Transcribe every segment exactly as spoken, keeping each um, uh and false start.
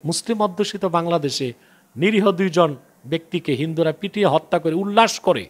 মুসলিম অধ্যুষিত বাংলাদেশে নিরীহ দুইজন ব্যক্তিকে হিন্দুরা পিটিয়ে হত্যা করে উল্লাস করে,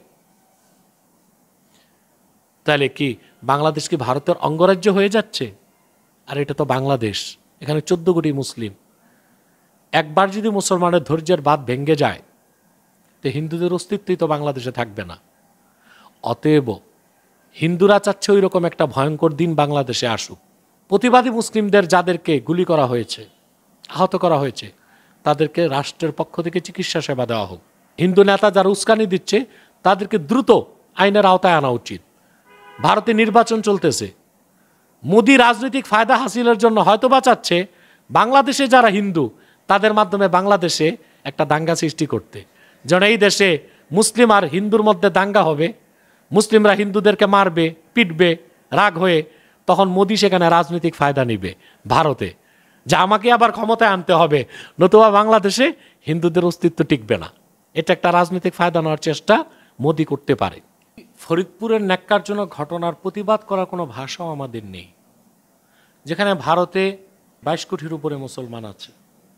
তাহলে কি বাংলাদেশ কি ভারতের অঙ্গরাজ্য হয়ে যাচ্ছে? আর এটা তো বাংলাদেশ, এখানে চোদ্দ কোটি মুসলিম। একবার যদি মুসলমানের ধৈর্যের বাঁধ ভেঙে যায় তো হিন্দুদের অস্তিত্বই তো বাংলাদেশে থাকবে না। অতএব হিন্দুরা চাচ্ছে ওই রকম একটা ভয়ঙ্কর দিন বাংলাদেশে আসুক। প্রতিবাদী মুসলিমদের যাদেরকে গুলি করা হয়েছে, আহত করা হয়েছে, তাদেরকে রাষ্ট্রের পক্ষ থেকে চিকিৎসা সেবা দেওয়া হোক। হিন্দু নেতা যারা উস্কানি দিচ্ছে তাদেরকে দ্রুত আইনের আওতায় আনা উচিত। ভারতে নির্বাচন চলতেছে, মোদি রাজনৈতিক ফায়দা হাসিলের জন্য হয়তো বা চাচ্ছে বাংলাদেশে যারা হিন্দু তাদের মাধ্যমে বাংলাদেশে একটা দাঙ্গা সৃষ্টি করতে, যেন এই দেশে মুসলিম আর হিন্দুর মধ্যে দাঙ্গা হবে, মুসলিমরা হিন্দুদেরকে মারবে, পিটবে রাগ হয়ে, তখন মোদি সেখানে রাজনৈতিক ফায়দা নিবে ভারতে, যে আমাকে আবার ক্ষমতায় আনতে হবে, নতুবা বাংলাদেশে হিন্দুদের অস্তিত্ব টিকবে না। এটা একটা রাজনৈতিক ফায়দা নেওয়ার চেষ্টা মোদি করতে পারে। ফরিদপুরের ন্যাক্কারজনক ঘটনার প্রতিবাদ করার কোনো ভাষাও আমাদের নেই, যেখানে ভারতে বাইশ কোটির উপরে মুসলমান আছে,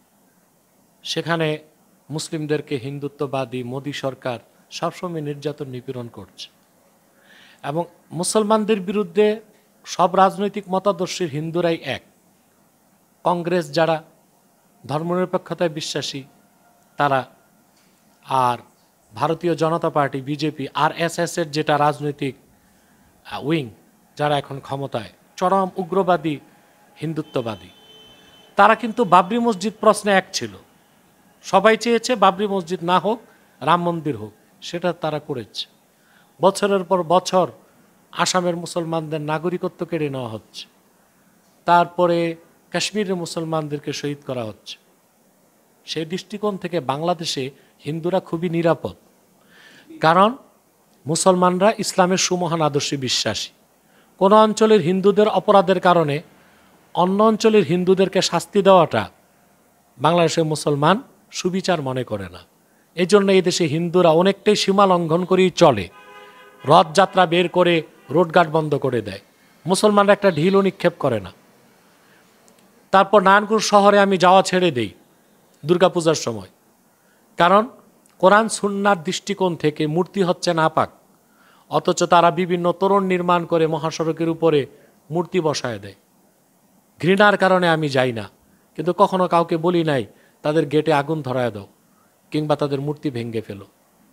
সেখানে মুসলিমদেরকে হিন্দুত্ববাদী মোদি সরকার সবসময় নির্যাতন নিপীড়ন করছে, এবং মুসলমানদের বিরুদ্ধে সব রাজনৈতিক মতাদর্শের হিন্দুরাই এক। কংগ্রেস যারা ধর্মনিরপেক্ষতায় বিশ্বাসী তারা, আর Bharatiya Janata Party BJP R S S এর যেটা রাজনৈতিক উইং যারা এখন ক্ষমতায়, চরম উগ্রবাদী হিন্দুত্ববাদী, তারা কিন্তু বাবরি মসজিদ প্রশ্নে এক ছিল। সবাই চেয়েছে বাবরি মসজিদ না হোক, রাম মন্দির হোক, সেটা তারা করেছে। বছরের পর বছর আসামের মুসলমানদের নাগরিকত্ব কেড়ে নেওয়া হচ্ছে, তারপরে কাশ্মীরের মুসলমানদেরকে শহীদ করা হচ্ছে। সেই দৃষ্টিকোণ থেকে বাংলাদেশে হিন্দুরা খুবই নিরাপদ, কারণ মুসলমানরা ইসলামের সুমহান আদর্শে বিশ্বাসী। কোনো অঞ্চলের হিন্দুদের অপরাধের কারণে অন্য অঞ্চলের হিন্দুদেরকে শাস্তি দেওয়াটা বাংলাদেশের মুসলমান সুবিচার মনে করে না। এই জন্য এই দেশে হিন্দুরা অনেকটাই সীমা লঙ্ঘন করেই চলে, রথযাত্রা বের করে রোডঘাট বন্ধ করে দেয়, মুসলমানরা একটা ঢিলও নিক্ষেপ করে না। তারপর নারায়ণপুর শহরে আমি যাওয়া ছেড়ে দেই দুর্গাপূজার সময়, কারণ কোরআন সুন্নার দৃষ্টিকোণ থেকে মূর্তি হচ্ছে নাপাক, অথচ তারা বিভিন্ন তোরণ নির্মাণ করে মহাসড়কের উপরে মূর্তি বসায় দেয়। ঘৃণার কারণে আমি যাই না, কিন্তু কখনো কাউকে বলি নাই তাদের গেটে আগুন ধরায় দাও কিংবা তাদের মূর্তি ভেঙে ফেলো।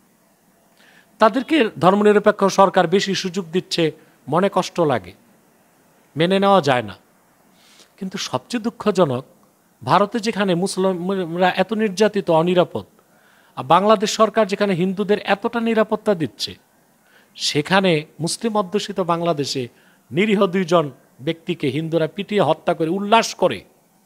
তাদেরকে ধর্মনিরপেক্ষ সরকার বেশি সুযোগ দিচ্ছে, মনে কষ্ট লাগে, মেনে নেওয়া যায় না। কিন্তু সবচেয়ে দুঃখজনক, ভারতে যেখানে মুসলিমরা এত নির্যাতিত, অনিরাপদ, আর বাংলাদেশ সরকার যেখানে হিন্দুদের এতটা নিরাপত্তা দিচ্ছে, সেখানে মুসলিম অধ্যুষিত বাংলাদেশে নিরীহ দুইজন ব্যক্তিকে হিন্দুরা পিটিয়ে হত্যা করে উল্লাস করে,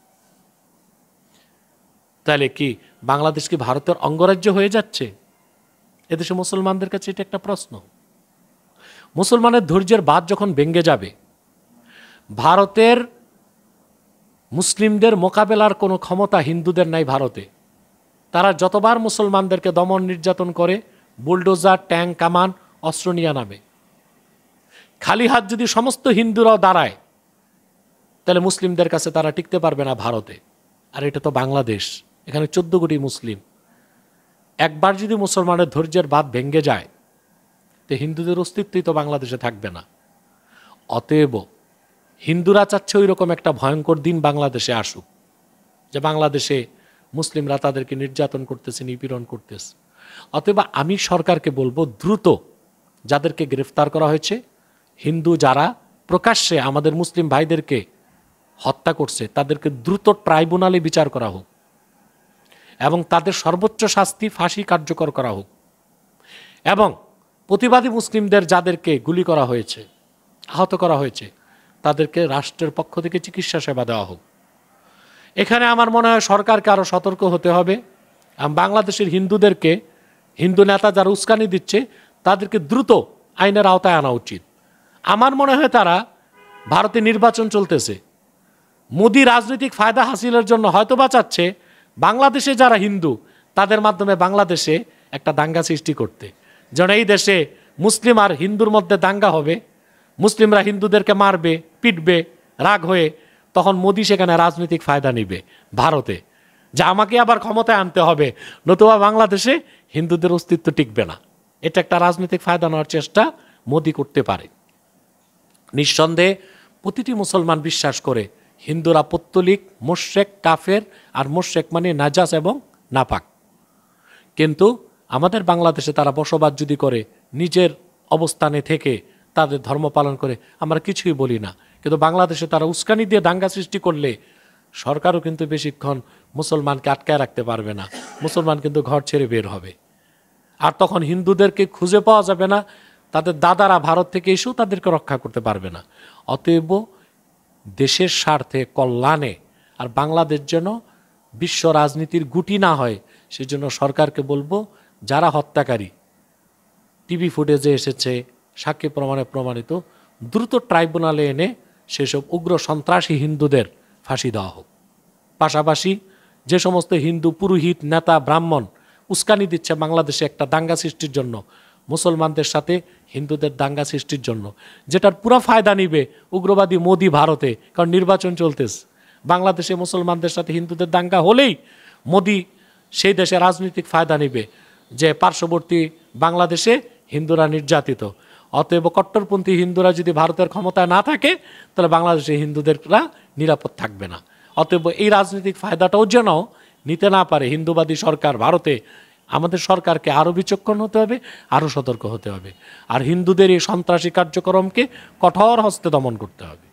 তাহলে কি বাংলাদেশ কি ভারতের অঙ্গরাজ্য হয়ে যাচ্ছে? এদেশে মুসলমানদের কাছে এটা একটা প্রশ্ন। মুসলমানের ধৈর্যের বাঁধ যখন ভেঙে যাবে, ভারতের মুসলিমদের মোকাবেলার কোনো ক্ষমতা হিন্দুদের নাই ভারতে। তারা যতবার মুসলমানদেরকে দমন নির্যাতন করে, বুলডোজার, ট্যাঙ্ক, কামান, অস্ত্র নিয়ে নামে। খালি হাত যদি সমস্ত হিন্দুরাও দাঁড়ায়, তাহলে মুসলিমদের কাছে তারা টিকতে পারবে না ভারতে। আর এটা তো বাংলাদেশ, এখানে চোদ্দ কোটি মুসলিম। একবার যদি মুসলমানের ধৈর্যের বাঁধ ভেঙে যায় তো হিন্দুদের অস্তিত্বই তো বাংলাদেশে থাকবে না। অতএব হিন্দুরা চাচ্ছে ওই রকম একটা ভয়ঙ্কর দিন বাংলাদেশে আসুক, যে বাংলাদেশে মুসলিমরা তাদেরকে নির্যাতন করতেছে, নিপীড়ন করতেছে। অতএব আমি সরকারকে বলবো, দ্রুত যাদেরকে গ্রেফতার করা হয়েছে, হিন্দু যারা প্রকাশ্যে আমাদের মুসলিম ভাইদেরকে হত্যা করছে, তাদেরকে দ্রুত ট্রাইব্যুনালে বিচার করা হোক এবং তাদের সর্বোচ্চ শাস্তি ফাঁসি কার্যকর করা হোক। এবং প্রতিবাদী মুসলিমদের যাদেরকে গুলি করা হয়েছে, আহত করা হয়েছে, তাদেরকে রাষ্ট্রের পক্ষ থেকে চিকিৎসা সেবা দেওয়া হোক। এখানে আমার মনে হয় সরকারকে আরও সতর্ক হতে হবে। বাংলাদেশের হিন্দুদেরকে, হিন্দু নেতা যারা উস্কানি দিচ্ছে, তাদেরকে দ্রুত আইনের আওতায় আনা উচিত। আমার মনে হয় তারা, ভারতে নির্বাচন চলতেছে, মোদি রাজনৈতিক ফায়দা হাসিলের জন্য হয়তো বা চাচ্ছে বাংলাদেশে যারা হিন্দু তাদের মাধ্যমে বাংলাদেশে একটা দাঙ্গা সৃষ্টি করতে, যেন এই দেশে মুসলিম আর হিন্দুর মধ্যে দাঙ্গা হবে, মুসলিমরা হিন্দুদেরকে মারবে, পিটবে রাগ হয়ে, তখন মোদি সেখানে রাজনৈতিক ফায়দা নিবে ভারতে, যে আমাকে আবার ক্ষমতায় আনতে হবে, নতুবা বাংলাদেশে হিন্দুদের অস্তিত্ব টিকবে না। এটা একটা রাজনৈতিক ফায়দা নেওয়ার চেষ্টা মোদি করতে পারে। নিঃসন্দেহে প্রতিটি মুসলমান বিশ্বাস করে হিন্দুরা পৌত্তলিক, মুশরিক, কাফের, আর মুশরিক মানে নাজাস এবং নাপাক। কিন্তু আমাদের বাংলাদেশে তারা বসবাস যদি করে নিজের অবস্থানে থেকে তাদের ধর্ম পালন করে, আমরা কিছুই বলি না। কিন্তু বাংলাদেশে তারা উস্কানি দিয়ে দাঙ্গা সৃষ্টি করলে সরকারও কিন্তু বেশিক্ষণ মুসলমানকে আটকায় রাখতে পারবে না, মুসলমান কিন্তু ঘর ছেড়ে বের হবে। আর তখন হিন্দুদেরকে খুঁজে পাওয়া যাবে না, তাদের দাদারা ভারত থেকে এসেও তাদেরকে রক্ষা করতে পারবে না। অতএব দেশের স্বার্থে, কল্যাণে, আর বাংলাদেশ যেন বিশ্ব রাজনীতির গুটি না হয়, সেজন্য সরকারকে বলবো, যারা হত্যাকারী, টিভি ফুটেজে এসেছে, সাক্ষী প্রমাণে প্রমাণিত, দ্রুত ট্রাইব্যুনালে এনে সেসব উগ্র সন্ত্রাসী হিন্দুদের ফাঁসি দেওয়া হোক। পাশাপাশি যে সমস্ত হিন্দু পুরোহিত, নেতা, ব্রাহ্মণ উস্কানি দিচ্ছে বাংলাদেশে একটা দাঙ্গা সৃষ্টির জন্য, মুসলমানদের সাথে হিন্দুদের দাঙ্গা সৃষ্টির জন্য, যেটার পুরো ফায়দা নিবে উগ্রবাদী মোদি ভারতে, কারণ নির্বাচন চলতেছে। বাংলাদেশে মুসলমানদের সাথে হিন্দুদের দাঙ্গা হলেই মোদি সেই দেশে রাজনৈতিক ফায়দা নিবে যে পার্শ্ববর্তী বাংলাদেশে হিন্দুরা নির্যাতিত। অতএব কট্টরপন্থী হিন্দুরা যদি ভারতের ক্ষমতায় না থাকে, তাহলে বাংলাদেশে হিন্দুদেররা নিরাপদ থাকবে না। অতএব এই রাজনৈতিক ফায়দাটাও যেন নিতে না পারে হিন্দুবাদী সরকার ভারতে, আমাদের সরকারকে আরও বিচক্ষণ হতে হবে, আরও সতর্ক হতে হবে, আর হিন্দুদের এই সন্ত্রাসী কার্যক্রমকে কঠোর হস্তে দমন করতে হবে।